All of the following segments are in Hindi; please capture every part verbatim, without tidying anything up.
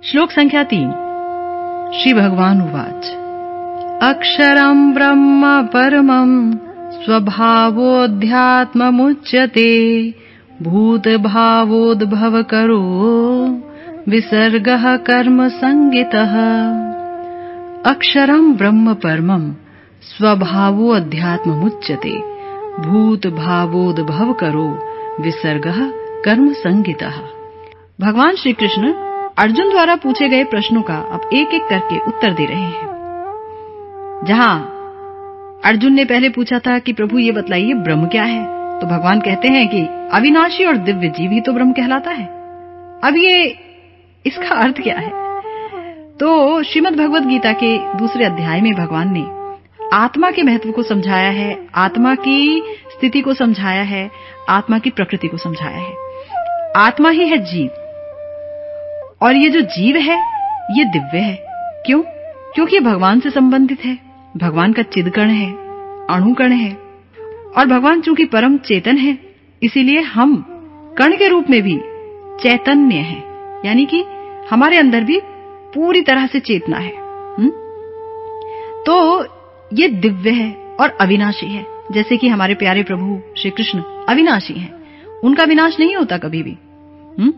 श्लोक संख्या तीन। श्री भगवान उवाच अक्षरं ब्रह्म परमं स्वभावोऽध्यात्ममुच्यते भूतभावोद्भवकरो विसर्गः कर्म संगितः। अक्षरं ब्रह्म परमं स्वभावोऽध्यात्ममुच्यते भूतभावोद्भवकरो विसर्गः कर्म संगितः। भगवान श्री कृष्ण अर्जुन द्वारा पूछे गए प्रश्नों का अब एक एक करके उत्तर दे रहे हैं। जहां अर्जुन ने पहले पूछा था कि प्रभु ये बतलाइए ब्रह्म क्या है, तो भगवान कहते हैं कि अविनाशी और दिव्य जीव ही तो ब्रह्म कहलाता है। अब ये इसका अर्थ क्या है? तो श्रीमद भगवद गीता के दूसरे अध्याय में भगवान ने आत्मा के महत्व को समझाया है, आत्मा की स्थिति को समझाया है, आत्मा की प्रकृति को समझाया है। आत्मा ही है जीव, और ये जो जीव है ये दिव्य है। क्यों? क्योंकि ये भगवान से संबंधित है, भगवान का चिदकण है, अणुकण है, और भगवान चूंकि परम चेतन है इसीलिए हम कण के रूप में भी चैतन्य हैं, यानी कि हमारे अंदर भी पूरी तरह से चेतना है। हुँ? तो ये दिव्य है और अविनाशी है, जैसे कि हमारे प्यारे प्रभु श्री कृष्ण अविनाशी हैं, उनका विनाश नहीं होता कभी भी। हुँ?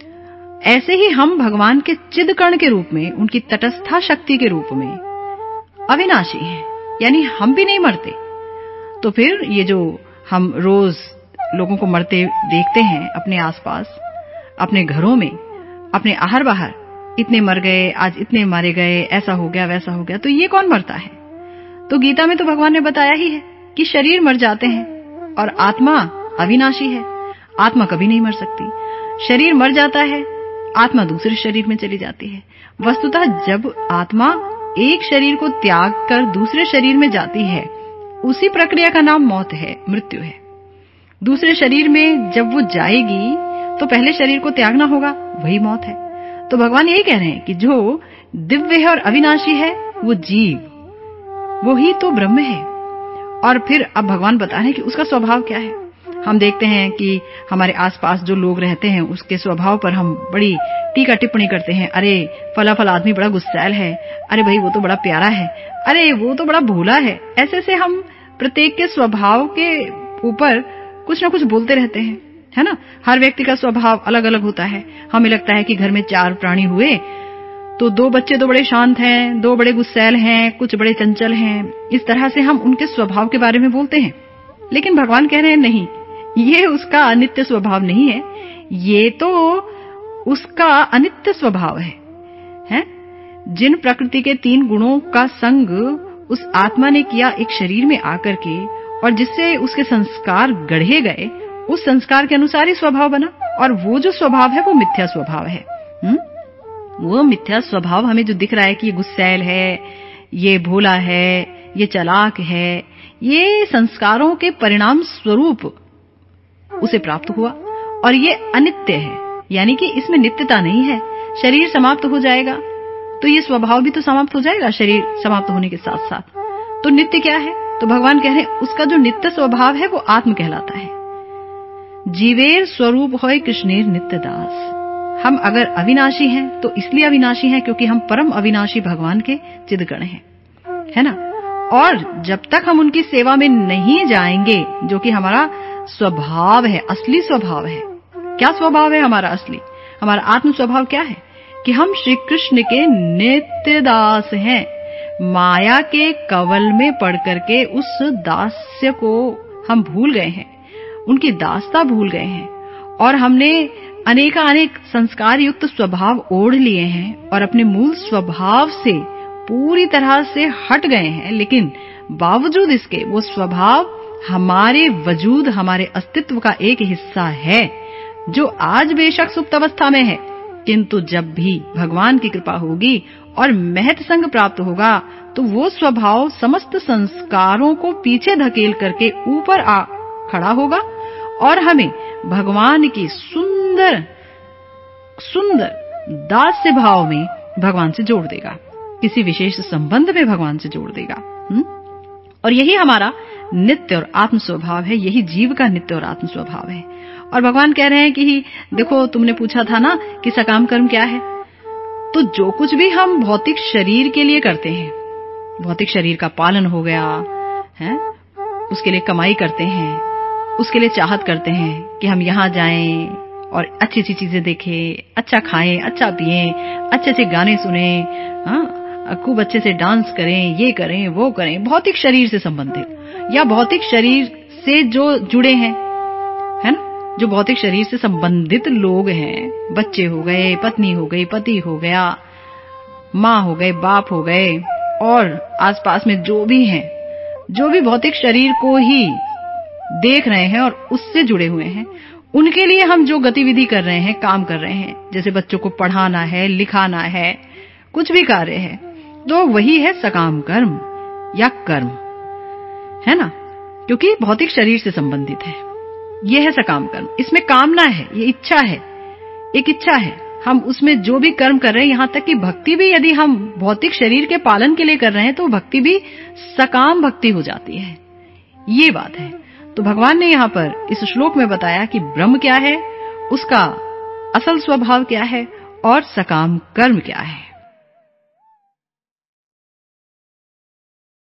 ऐसे ही हम भगवान के चिदकण के रूप में, उनकी तटस्था शक्ति के रूप में अविनाशी हैं, यानी हम भी नहीं मरते। तो फिर ये जो हम रोज लोगों को मरते देखते हैं अपने आसपास, अपने घरों में, अपने आहर बाहर, इतने मर गए, आज इतने मारे गए, ऐसा हो गया, वैसा हो गया, तो ये कौन मरता है? तो गीता में तो भगवान ने बताया ही है कि शरीर मर जाते हैं और आत्मा अविनाशी है। आत्मा कभी नहीं मर सकती। शरीर मर जाता है, आत्मा दूसरे शरीर में चली जाती है। वस्तुतः जब आत्मा एक शरीर को त्याग कर दूसरे शरीर में जाती है, उसी प्रक्रिया का नाम मौत है, मृत्यु है। दूसरे शरीर में जब वो जाएगी तो पहले शरीर को त्यागना होगा, वही मौत है। तो भगवान यही कह रहे हैं कि जो दिव्य है और अविनाशी है वो जीव, वो ही तो ब्रह्म है। और फिर अब भगवान बता रहे हैं कि उसका स्वभाव क्या है। हम देखते हैं कि हमारे आसपास जो लोग रहते हैं उसके स्वभाव पर हम बड़ी टीका टिप्पणी करते हैं। अरे फला फला आदमी बड़ा गुस्सैल है, अरे भाई वो तो बड़ा प्यारा है, अरे वो तो बड़ा भोला है। ऐसे से हम प्रत्येक के स्वभाव के ऊपर कुछ ना कुछ बोलते रहते हैं, है ना। हर व्यक्ति का स्वभाव अलग अलग होता है। हमें लगता है कि घर में चार प्राणी हुए तो दो बच्चे तो बड़े शांत हैं, दो बड़े गुस्सैल हैं, कुछ बड़े चंचल हैं। इस तरह से हम उनके स्वभाव के बारे में बोलते हैं। लेकिन भगवान कह रहे हैं नहीं, ये उसका अनित्य स्वभाव नहीं है, ये तो उसका अनित्य स्वभाव है, हैं? जिन प्रकृति के तीन गुणों का संग उस आत्मा ने किया एक शरीर में आकर के, और जिससे उसके संस्कार गढ़े गए, उस संस्कार के अनुसार ही स्वभाव बना। और वो जो स्वभाव है वो मिथ्या स्वभाव है। हुँ? वो मिथ्या स्वभाव हमें जो दिख रहा है कि ये गुस्सैल है, ये भोला है, ये चालाक है, ये संस्कारों के परिणाम स्वरूप उसे प्राप्त हुआ, और ये अनित्य है, यानी कि इसमें नित्यता नहीं है। शरीर समाप्त हो जाएगा तो ये स्वभाव भी तो समाप्त हो जाएगा शरीर समाप्त होने के साथ साथ। तो नित्य क्या है? तो भगवान कह रहे हैं उसका जो नित्य स्वभाव है वो आत्म कहलाता है। जीवेर स्वरूप होय कृष्णेर नित्य दास। हम अगर अविनाशी हैं तो इसलिए अविनाशी हैं क्योंकि हम परम अविनाशी भगवान के चिदगण हैं, है ना। और जब तक हम उनकी सेवा में नहीं जाएंगे, जो कि हमारा स्वभाव है, असली स्वभाव है। क्या स्वभाव है हमारा असली? हमारा आत्म स्वभाव क्या है? कि हम श्री कृष्ण के नित्य दास हैं। माया के कवल में पड़ करके उस दास्य को हम भूल गए हैं, उनकी दासता भूल गए हैं, और हमने अनेकानेक संस्कार युक्त स्वभाव ओढ़ लिए हैं और अपने मूल स्वभाव से पूरी तरह से हट गए हैं। लेकिन बावजूद इसके वो स्वभाव हमारे वजूद, हमारे अस्तित्व का एक हिस्सा है, जो आज बेशक सुप्त अवस्था में है, किंतु जब भी भगवान की कृपा होगी और महत संग प्राप्त होगा तो वो स्वभाव समस्त संस्कारों को पीछे धकेल करके ऊपर आ खड़ा होगा और हमें भगवान की सुंदर सुंदर दास्य भाव में भगवान से जोड़ देगा, किसी विशेष संबंध में भगवान से जोड़ देगा। हुँ? और यही हमारा नित्य और आत्म स्वभाव है, यही जीव का नित्य और आत्म स्वभाव है। और भगवान कह रहे हैं कि देखो, तुमने पूछा था ना कि सकाम कर्म क्या है, तो जो कुछ भी हम भौतिक शरीर के लिए करते हैं, भौतिक शरीर का पालन हो गया है, उसके लिए कमाई करते हैं, उसके लिए चाहत करते हैं कि हम यहाँ जाएं और अच्छी अच्छी चीजें देखें, अच्छा खाएं, अच्छा पिएं, अच्छे अच्छे गाने सुने, हाँ, खूब अच्छे से डांस करें, ये करें वो करें, भौतिक शरीर से संबंधित या भौतिक शरीर से जो जुड़े हैं, है ना, जो भौतिक शरीर से संबंधित लोग हैं, बच्चे हो गए, पत्नी हो गई, पति हो गया, माँ हो गए, बाप हो गए, और आसपास में जो भी हैं, जो भी भौतिक शरीर को ही देख रहे हैं और उससे जुड़े हुए हैं, उनके लिए हम जो गतिविधि कर रहे हैं, काम कर रहे हैं, जैसे बच्चों को पढ़ाना है, लिखाना है, कुछ भी कार्य है, तो वही है सकाम कर्म या कर्म, है ना, क्योंकि भौतिक शरीर से संबंधित है। यह है सकाम कर्म। इसमें कामना है, ये इच्छा है, एक इच्छा है, हम उसमें जो भी कर्म कर रहे हैं, यहां तक कि भक्ति भी यदि हम भौतिक शरीर के पालन के लिए कर रहे हैं तो भक्ति भी सकाम भक्ति हो जाती है। ये बात है। तो भगवान ने यहाँ पर इस श्लोक में बताया कि ब्रह्म क्या है, उसका असल स्वभाव क्या है और सकाम कर्म क्या है।